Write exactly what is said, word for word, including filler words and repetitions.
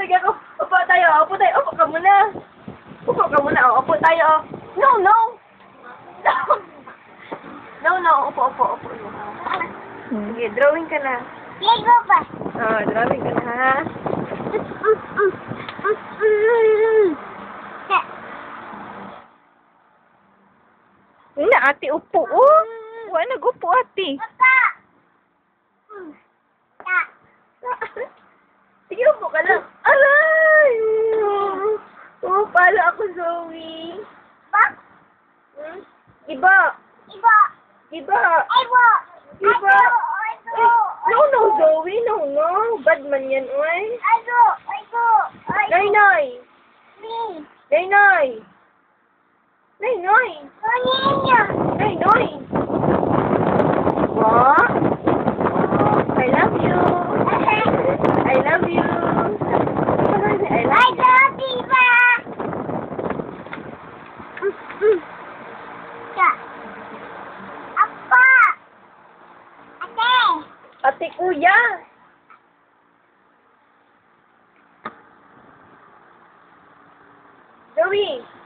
Sige ako. Upo tayo. Upo tayo. Upo ka muna. Upo ka muna. Oh, upo tayo. No, no. No. No, no. Upo, upo, upo. Sige, drawing ka na. Lego ba? Oh, drawing ka na, ha? Na, ate, upo. Oh. Wala nag-upo, ate. Papa! Ta. Sige, upo ka lang. Aray! Oh, pala ako, Zoe. Ba? Hmm? Iba. Iba. Iba. Iba. Iba. Iba. Eh, no, no, Zoe. No, no. Bad man yan, oy. Iba. Iba. Nay, nay. Me. Nay, nay. Nay, nay. Kanina. Nay, nay. What? I love you. I love you. I I love you. love Iba. Ta. Apa? Ate. Ate, kuya. Zoe.